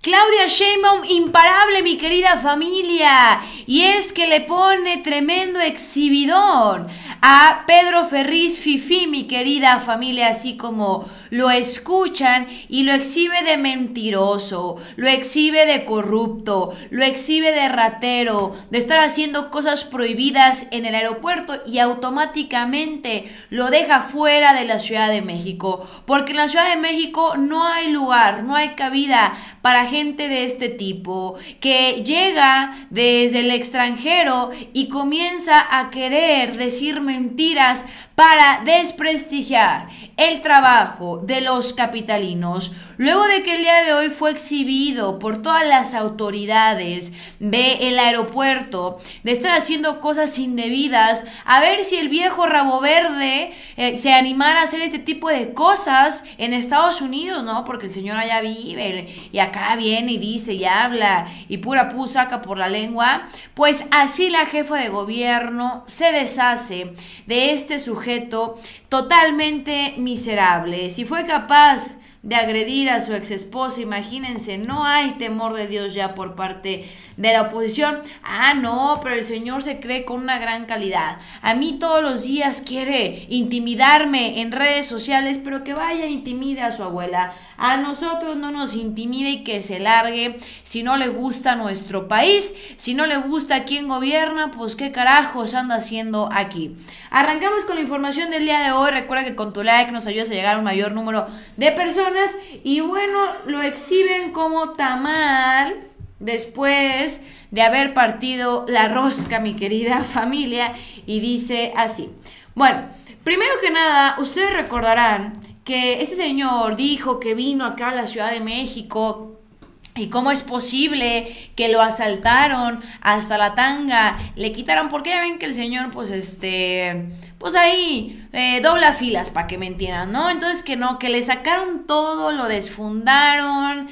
Claudia Sheinbaum imparable, mi querida familia, y es que le pone tremendo exhibidón a Pedro Ferriz Fifí, mi querida familia, así como lo escuchan, y lo exhibe de mentiroso, lo exhibe de corrupto, lo exhibe de ratero, de estar haciendo cosas prohibidas en el aeropuerto, y automáticamente lo deja fuera de la Ciudad de México, porque en la Ciudad de México no hay lugar, no hay cabida para gente de este tipo que llega desde el extranjero y comienza a querer decir mentiras para desprestigiar el trabajo de los capitalinos, luego de que el día de hoy fue exhibido por todas las autoridades del aeropuerto de estar haciendo cosas indebidas. A ver si el viejo rabo verde se animara a hacer este tipo de cosas en Estados Unidos, ¿no? Porque el señor allá vive y acá viene y dice y habla y pura pu saca por la lengua. Pues así la jefa de gobierno se deshace de este sujeto totalmente miserable. Si fue capaz de agredir a su ex esposa, imagínense, no hay temor de Dios ya por parte de la oposición. Ah, no, pero el señor se cree con una gran calidad. A mí todos los días quiere intimidarme en redes sociales, pero que vaya, intimide a su abuela. A nosotros no nos intimide y que se largue. Si no le gusta nuestro país, si no le gusta quién gobierna, pues qué carajos anda haciendo aquí. Arrancamos con la información del día de hoy. Recuerda que con tu like nos ayudas a llegar a un mayor número de personas. Y bueno, lo exhiben como tamal después de haber partido la rosca, mi querida familia, y dice así. Bueno, primero que nada, ustedes recordarán que este señor dijo que vino acá a la Ciudad de México. ¿Y cómo es posible que lo asaltaron hasta la tanga? Le quitaron, porque ya ven que el señor, pues ahí dobla filas, para que me entiendan, ¿no? Entonces que no, que le sacaron todo, lo desfundaron,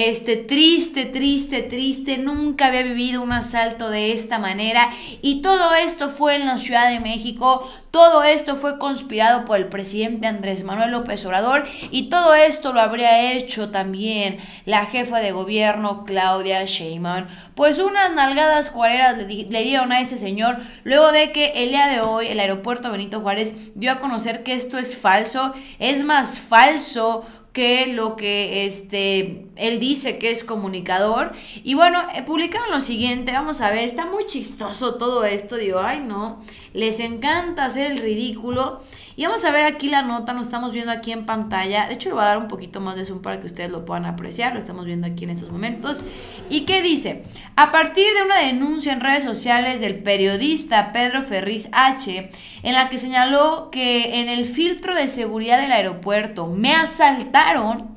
triste, nunca había vivido un asalto de esta manera, y todo esto fue en la Ciudad de México, todo esto fue conspirado por el presidente Andrés Manuel López Obrador, y todo esto lo habría hecho también la jefa de gobierno Claudia Sheinbaum. Pues unas nalgadas cuareras le dieron a este señor luego de que el día de hoy el aeropuerto Benito Juárez dio a conocer que esto es falso, es más falso que lo que él dice que es comunicador. Y bueno, publicaron lo siguiente, vamos a ver, está muy chistoso todo esto, digo, ay no, les encanta hacer el ridículo. Y vamos a ver aquí la nota, nos estamos viendo aquí en pantalla, de hecho le voy a dar un poquito más de zoom para que ustedes lo puedan apreciar, lo estamos viendo aquí en estos momentos. ¿Y qué dice? A partir de una denuncia en redes sociales del periodista Pedro Ferriz H, en la que señaló que en el filtro de seguridad del aeropuerto me asaltaron,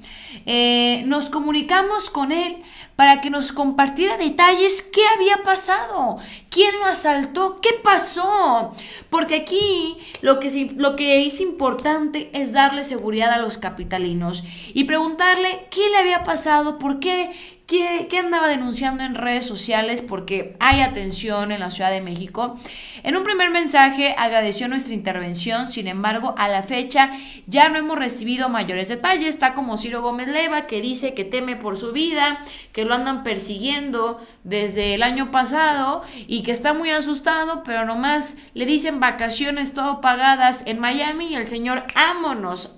nos comunicamos con él para que nos compartiera detalles. ¿Qué había pasado? ¿Quién lo asaltó? ¿Qué pasó? Porque aquí lo que es importante es darle seguridad a los capitalinos y preguntarle qué le había pasado, por qué, qué andaba denunciando en redes sociales, porque hay atención en la Ciudad de México. En un primer mensaje agradeció nuestra intervención, sin embargo, a la fecha ya no hemos recibido mayores detalles. Está como Ciro Gómez Leiva, que dice que teme por su vida, que lo andan persiguiendo desde el año pasado y que está muy asustado, pero nomás le dicen vacaciones todo pagadas en Miami y el señor, ámonos.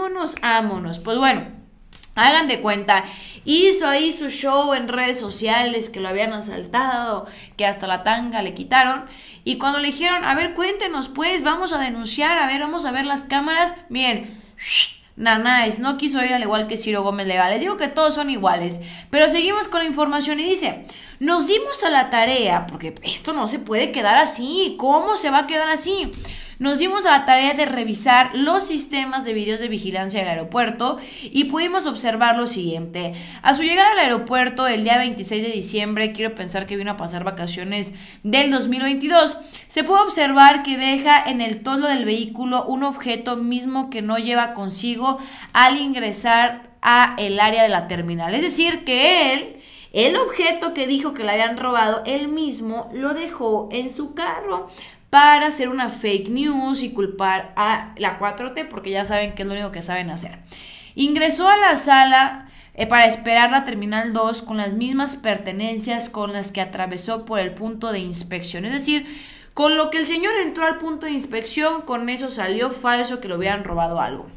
Pues bueno, hagan de cuenta, hizo ahí su show en redes sociales, que lo habían asaltado, que hasta la tanga le quitaron. Y cuando le dijeron, a ver, cuéntenos pues, vamos a denunciar, a ver, vamos a ver las cámaras, miren, Nanáis, no quiso ir al igual que Ciro Gómez Leiva. Les digo que todos son iguales. Pero seguimos con la información y dice, nos dimos a la tarea, porque esto no se puede quedar así. ¿Cómo se va a quedar así? Nos dimos a la tarea de revisar los sistemas de videos de vigilancia del aeropuerto y pudimos observar lo siguiente. A su llegada al aeropuerto el día 26 de diciembre, quiero pensar que vino a pasar vacaciones del 2022, se puede observar que deja en el toldo del vehículo un objeto mismo que no lleva consigo al ingresar a el área de la terminal. Es decir, que el objeto que dijo que le habían robado, él mismo lo dejó en su carro para hacer una fake news y culpar a la 4T, porque ya saben que es lo único que saben hacer. Ingresó a la sala para esperar la Terminal 2 con las mismas pertenencias con las que atravesó por el punto de inspección. Es decir, con lo que el señor entró al punto de inspección, con eso salió falso que le hubieran robado algo.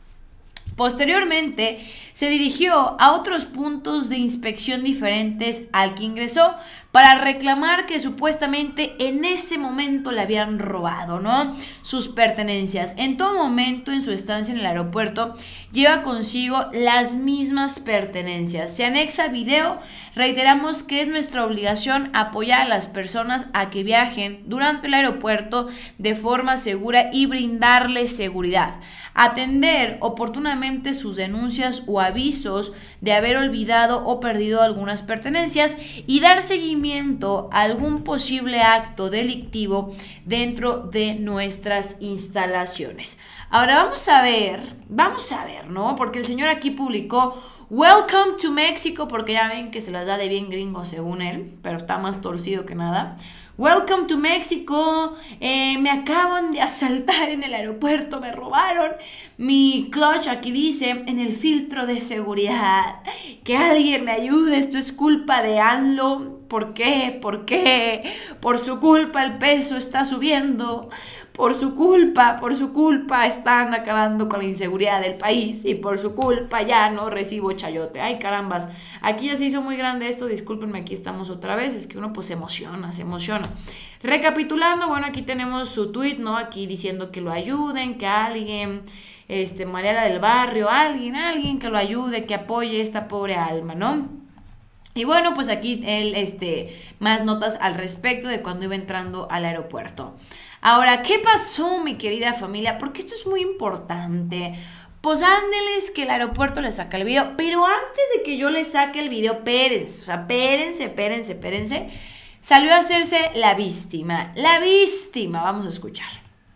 Posteriormente, se dirigió a otros puntos de inspección diferentes al que ingresó para reclamar que supuestamente en ese momento le habían robado, ¿no?, sus pertenencias. En todo momento en su estancia en el aeropuerto lleva consigo las mismas pertenencias. Se anexa video. Reiteramos que es nuestra obligación apoyar a las personas a que viajen durante el aeropuerto de forma segura y brindarles seguridad. Atender oportunamente sus denuncias o avisos de haber olvidado o perdido algunas pertenencias y dar seguimiento a algún posible acto delictivo dentro de nuestras instalaciones. Ahora vamos a ver, ¿no? Porque el señor aquí publicó Welcome to Mexico, porque ya ven que se las da de bien gringo según él, pero está más torcido que nada. Welcome to Mexico, me acaban de asaltar en el aeropuerto, me robaron mi clutch, aquí dice, en el filtro de seguridad. Que alguien me ayude, esto es culpa de AMLO. ¿Por qué? ¿Por qué? Por su culpa el peso está subiendo. Por su culpa están acabando con la inseguridad del país y por su culpa ya no recibo chayote. Ay, carambas, aquí ya se hizo muy grande esto, discúlpenme, aquí estamos otra vez, es que uno pues se emociona. Recapitulando, bueno, aquí tenemos su tweet, ¿no? Aquí diciendo que lo ayuden, que alguien, Mariela del Barrio, alguien que lo ayude, que apoye a esta pobre alma, ¿no? Y bueno, pues aquí él, más notas al respecto de cuando iba entrando al aeropuerto. Ahora, ¿qué pasó, mi querida familia? Porque esto es muy importante. Pues ándeles que el aeropuerto le saca el video. Pero antes de que yo le saque el video, espérense. Salió a hacerse la víctima. Vamos a escuchar.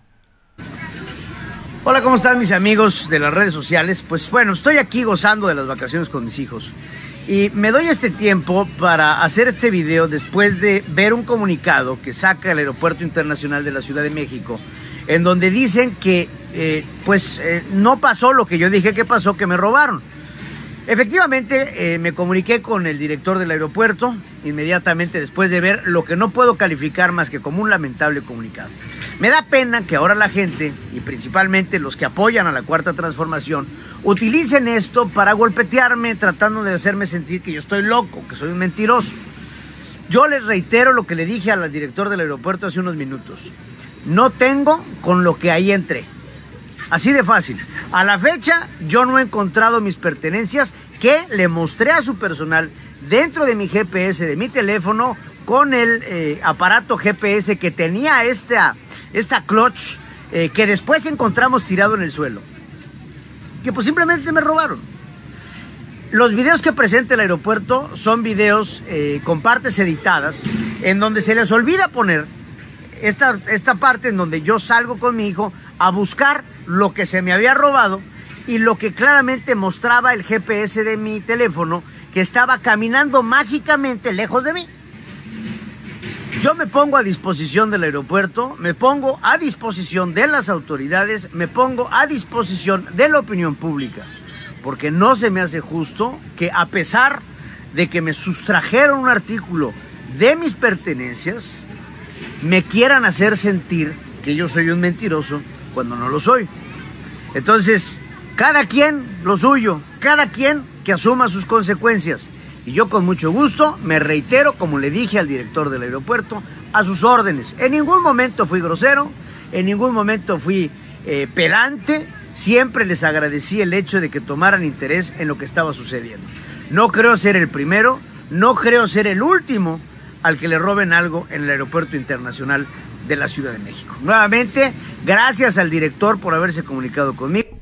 Hola, ¿cómo están mis amigos de las redes sociales? Pues bueno, estoy aquí gozando de las vacaciones con mis hijos. Y me doy este tiempo para hacer este video después de ver un comunicado que saca el Aeropuerto Internacional de la Ciudad de México, en donde dicen que no pasó lo que yo dije que pasó, que me robaron. Efectivamente, me comuniqué con el director del aeropuerto inmediatamente después de ver lo que no puedo calificar más que como un lamentable comunicado. Me da pena que ahora la gente, y principalmente los que apoyan a la Cuarta Transformación, utilicen esto para golpetearme, tratando de hacerme sentir que yo estoy loco, que soy un mentiroso. Yo les reitero lo que le dije al director del aeropuerto hace unos minutos. No tengo con lo que ahí entré. Así de fácil. A la fecha, yo no he encontrado mis pertenencias que le mostré a su personal dentro de mi GPS, de mi teléfono, con el aparato GPS que tenía esta clutch, que después encontramos tirado en el suelo. Que pues simplemente me robaron. Los videos que presenta el aeropuerto son videos con partes editadas, en donde se les olvida poner esta parte en donde yo salgo con mi hijo a buscar lo que se me había robado y lo que claramente mostraba el GPS de mi teléfono, que estaba caminando mágicamente lejos de mí. Yo me pongo a disposición del aeropuerto, me pongo a disposición de las autoridades, me pongo a disposición de la opinión pública, porque no se me hace justo que, a pesar de que me sustrajeron un artículo de mis pertenencias, me quieran hacer sentir que yo soy un mentiroso cuando no lo soy. Entonces, cada quien lo suyo, cada quien que asuma sus consecuencias. Y yo con mucho gusto me reitero, como le dije al director del aeropuerto, a sus órdenes. En ningún momento fui grosero, en ningún momento fui pedante, siempre les agradecí el hecho de que tomaran interés en lo que estaba sucediendo. No creo ser el primero, no creo ser el último al que le roben algo en el Aeropuerto Internacional de la Ciudad de México. Nuevamente, gracias al director por haberse comunicado conmigo.